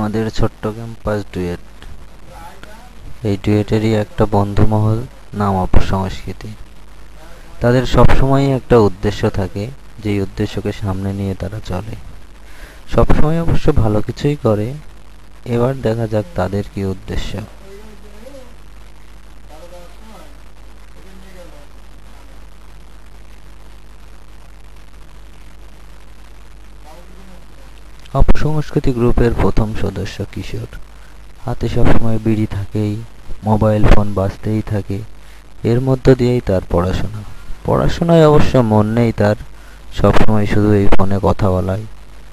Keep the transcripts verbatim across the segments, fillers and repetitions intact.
আমাদের ছোট্ট campus duet. এই ডুয়েটেরই একটা বন্ধুমহল, নাম অপসংস্কৃতি। তাদের সবসময়ই একটা উদ্দেশ্য থাকে, যেই উদ্দেশ্যকে সামনে নিয়ে তারা চলে। সবসময় অবশ্য ভালো কিছুই করে। এবার দেখা যাক তাদের কি উদ্দেশ্য। অপসংস্কৃতি গ্রুপের প্রথম সদস্য কিশোর। হাতে সবসময় বিড়ি থাকেই, মোবাইল ফোন বাজতেই থাকে। এর মধ্য দিয়েই তার পড়াশোনা। পড়াশোনায় অবশ্য মন নেই তার, সবসময় শুধু এই ফোনে কথা বলায়।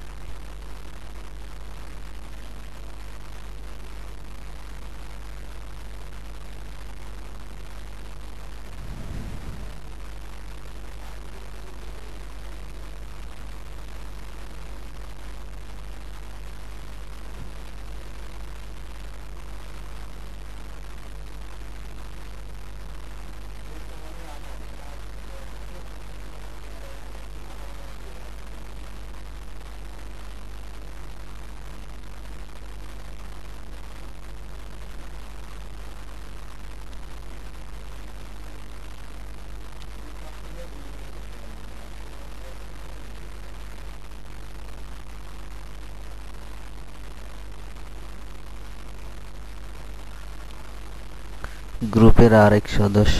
গ্রুপের আরেক সদস্য,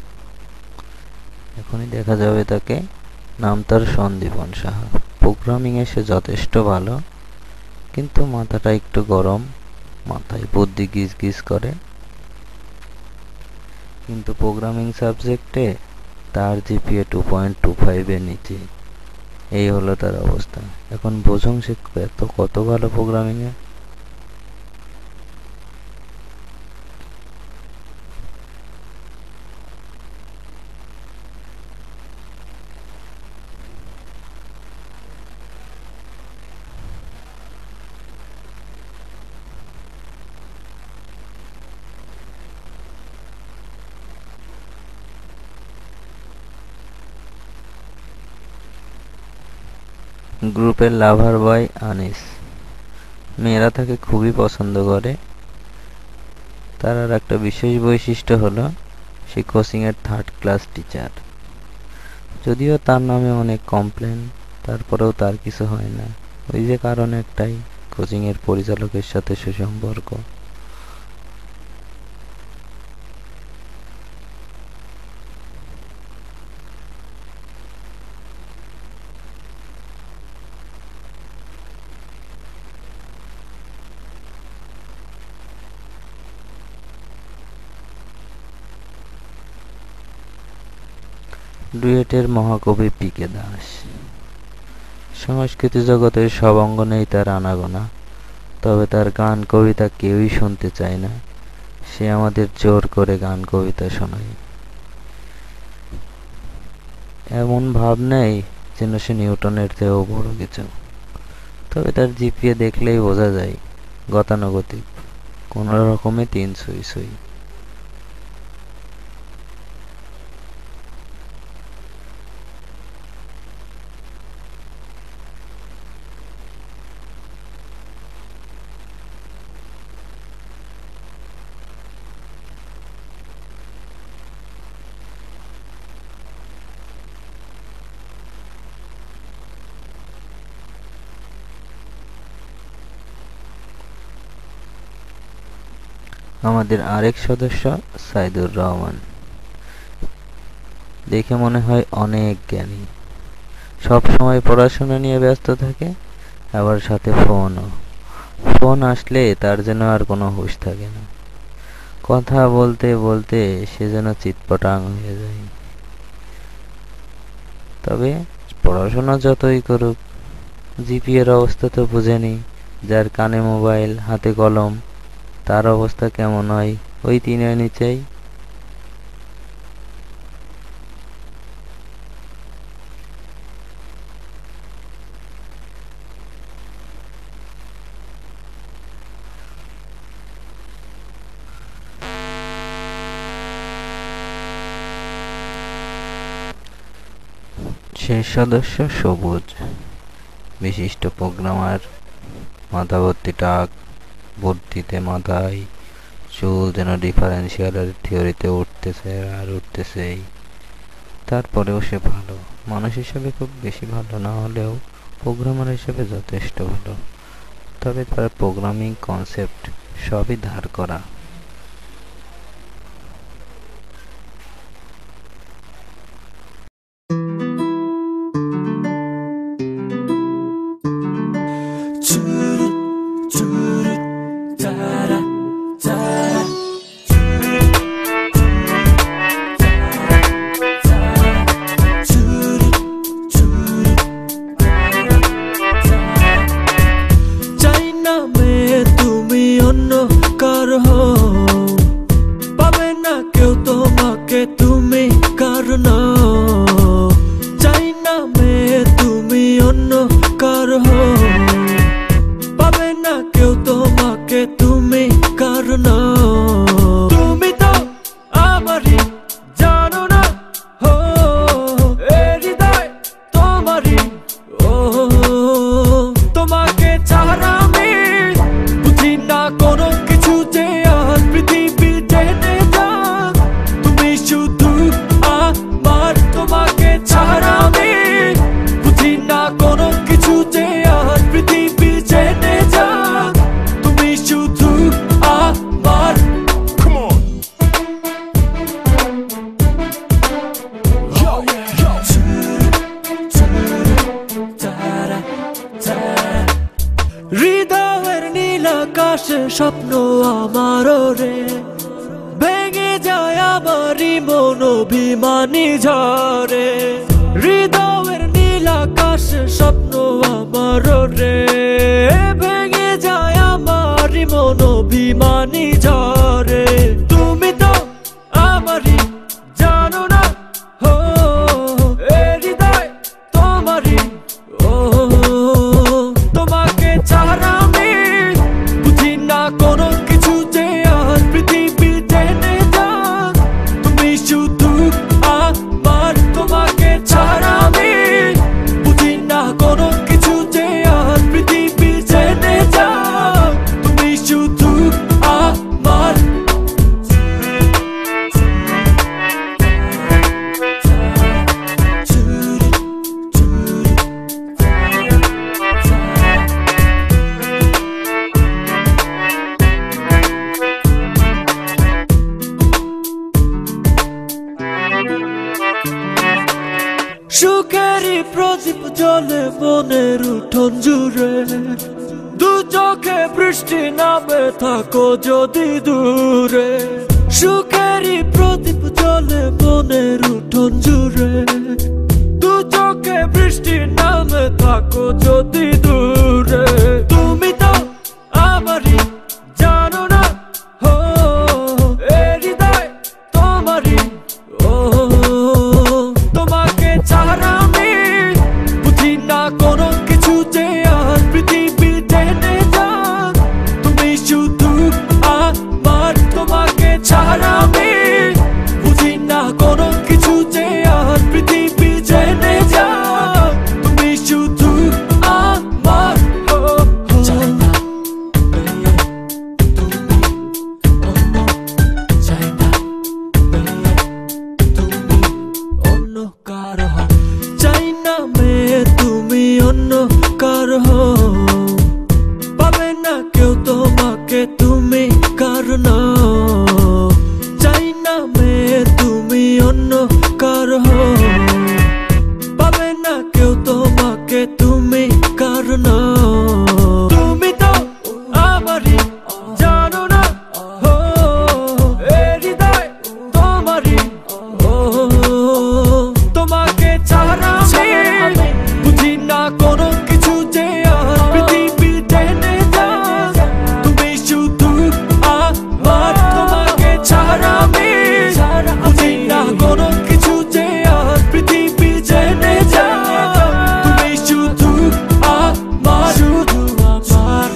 এখনই দেখা যাবে তাকে। নাম তার সন্দীপন সাহা। প্রোগ্রামিং এ সে যথেষ্ট ভালো, কিন্তু মাথাটা একটু গরম। মাথায় বুদ্ধি গিজ গিজ করে, কিন্তু প্রোগ্রামিং সাবজেক্টে তার জিপিএ টু পয়েন্ট টু ফাইভের নিচে। এই হলো তার অবস্থা। এখন বোঝুন সে এত কত ভালো প্রোগ্রামিং এ। গ্রুপের লাভার বয় আনিস। মেয়েরা তাকে খুবই পছন্দ করে। তার আর একটা বিশেষ বৈশিষ্ট্য হলো সে কোচিং এর থার্ড ক্লাস টিচার। যদিও তার নামে অনেক কমপ্লেন, তারপরেও তার কিছু হয় না। ওই যে কারণ একটাই, কোচিং এর পরিচালকের সাথে সুসম্পর্ক। ডুয়েটের মহাকবি পি কে দাস। সংস্কৃতি জগতের সব অঙ্গনেই তার আনাগোনা, তবে তার গান কবিতা কেউই শুনতে চায় না। সে আমাদের জোর করে গান কবিতা শোনায়। এমন ভাব নেই যেন সে নিউটনের চেয়েও বড় কিছু। তবে তার জিপিএ দেখলেই বোঝা যায় গতানুগতিক, কোনো রকমে তিন সুই সুই। আমাদের আরেক সদস্য সাইদুর রহমান। দেখে মনে হয় অনেক জ্ঞানী। সব সময় পড়াশোনা নিয়ে ব্যস্ত থাকে, আবার সাথে ফোনও। ফোন আসলে তার যেন আর কোনো হুঁশ থাকে না। কথা বলতে বলতে সে যেন চিৎপটাং হয়ে যায়। তবে পড়াশোনা যতই করুক, জিপিএর অবস্থা তো বুঝেনি। যার কানে মোবাইল, হাতে কলম, তার অবস্থা কেমন হয় ওই তিনের নিচেই। শেষ সদস্য সবুজ। বিশিষ্ট প্রোগ্রামার, মাথা ভর্তি টাক, বুদ্ধিতে, মাথায় চুল যেন ডিফারেন্সিয়ালের থিওরিতে উঠতেছে আর উঠতেছেই। তারপরেও সে ভালো মানুষ হিসেবে, খুব বেশি ভালো না হলেও প্রোগ্রামার হিসেবে যথেষ্ট ভালো। তবে তার প্রোগ্রামিং কনসেপ্ট সবই ধার করা। স্বপ্ন আমার রে ভেঙে যায় আমারই মন অভিমানী ঝরে। হৃদয়ের নীল আকাশে স্বপ্ন আমার রে ভেঙে যায় আমারই মন অভিমানী ঝরে। তুমি তো আমারই জানো না হো এ হৃদয় তোমারই, ও তোমাকে ছাড়া আমি বুঝি না কোনো কিছু যে আর পৃথিবী টেনে যাক। তুমি শুধু আমার, তোমাকে ছাড়া আমি বুঝি না কোনো কিছু যে আর পৃথিবী টেনে যাক। তুমি শুধু আমার। সুখেরই প্রদীপ জ্বলে মনের উঠোন জুড়ে, দু চোখে বৃষ্টি নামে থাকো যদি দূরে। সুখেরই প্রদীপ জ্বলে মনের উঠোন জুড়ে, দু চোখে বৃষ্টি নামে থাকো যদি দূরে। তুমি তো আমারই জানো না হো এ হৃদয় তোমারই, ও তোমাকে ছাড়া আমি বুঝি না কোনো কিছু যে আর পৃথিবী টেনে যাক। তুমি শুধু আমার, তোমাকে ছাড়া আমি বুঝি না কোনো কিছু যে আর পৃথিবী টেনে যাক। তুমি শুধু আমার, চাই না তুমি অন্য, চাই না তুমি অন্য কারো, চাই না মেয়ে তুমি অন্য কারো। পাবে না কেউ তোমাকে তুমি কারণ, চাই না মেয়ে তুমি অন্য কারো। পাবে না কেউ তোমাকে তুমি কারণ। তুমি তো আমারই জানো না হো এ হৃদয় তোমারই, ও তোমাকে ছাড়া আমি বুঝি না কোনো কিছু যে আর পৃথিবী টেনে যাক। তুমি শুধু আমার, তোমাকে ছাড়া আমি বুঝি না কোনো কিছু যে আর পৃথিবী টেনে যাক। তুমি শুধু আমার, শুধু আমার।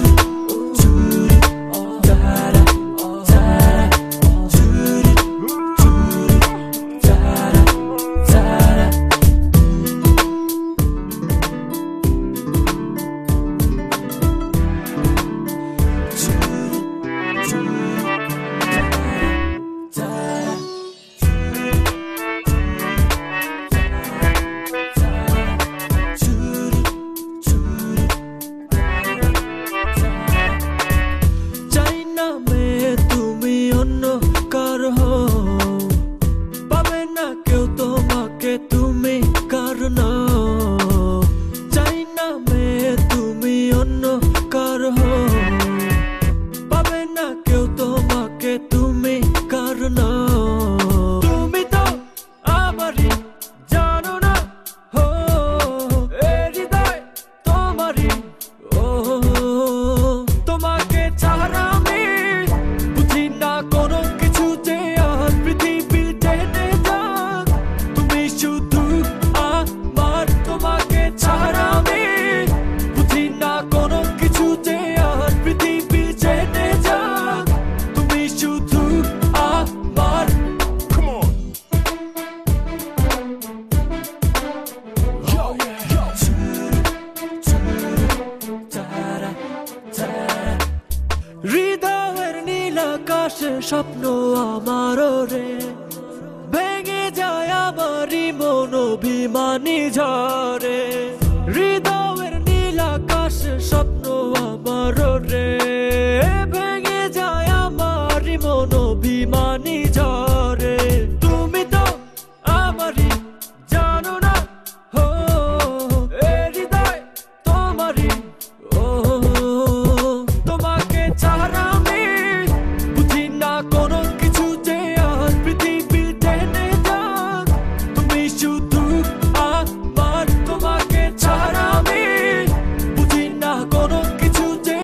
আকাশে স্বপ্ন আমারও রে, ভেঙে যায় আমারই মন অভিমানী ঝরে। হৃদয়ের নীল আকাশে স্বপ্ন আমারও রে, ভেঙে যায় আমারই মন অভিমানী ঝরে। তুমি তো আমারই জানো না, ও এ হৃদয় তোমারই, ও তোমাকে ছাড়া আমি বুঝি না কোনো কিছু যে আর পৃথিবী টেনে যাক। তুমি শুধু আমার, তোমাকে ছাড়া আমি বুঝি না কোনো কিছু যে।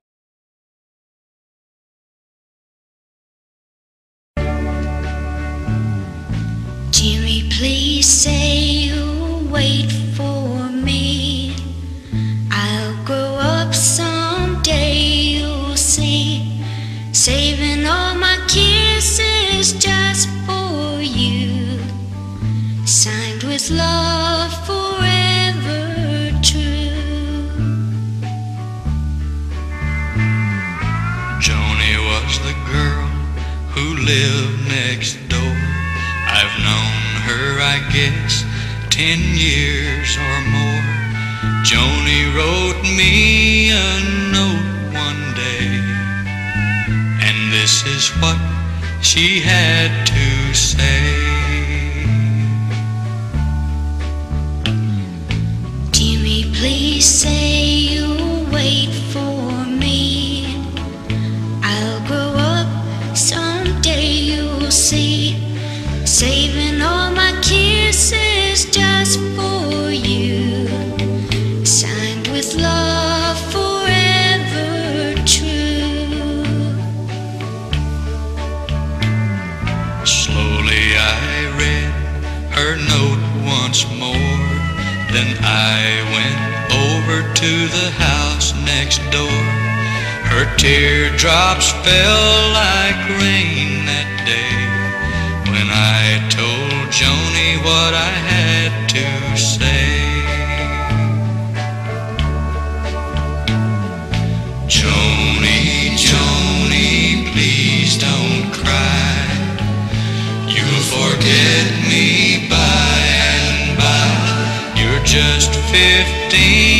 Jimmy, please say you'll wait for me. I'll grow up someday, you'll see. Saving all my kisses just for you. Signed with love forever true. Joni was the girl who lived next door. I've known her, I guess, ten years or more. Joni wrote me a note one day, and this is what she had to say. Jimmy, please say you'll wait for me. I'll grow up someday, you'll see. Saving all my kisses just for you. Signed with love forever true. Slowly I read her note once more. Then I went over to the house next door. Her teardrops fell like rain that day when I told Joni what I had to say. Joni, Joni, please don't cry. You'll forget me by and by. You're just fifteen